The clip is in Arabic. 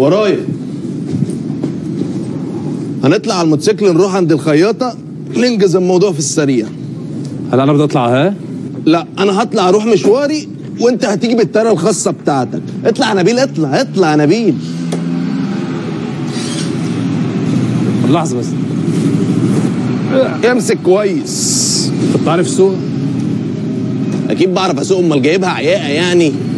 ورايا. هنطلع على الموتوسيكل نروح عند الخياطة ننجز الموضوع في السريع. هل انا بدي اطلع؟ ها؟ لا انا هطلع اروح مشواري وانت هتيجي بالطياره الخاصة بتاعتك. اطلع يا نبيل، اطلع يا نبيل. لحظة بس. امسك كويس. انت بتعرف السوق؟ اكيد بعرف اسوق، امال جايبها عياقة يعني؟